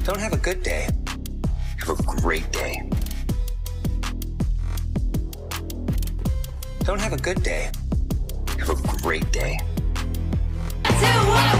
Don't have a good day. Have a great day. Don't have a good day. Have a great day. 2, 1.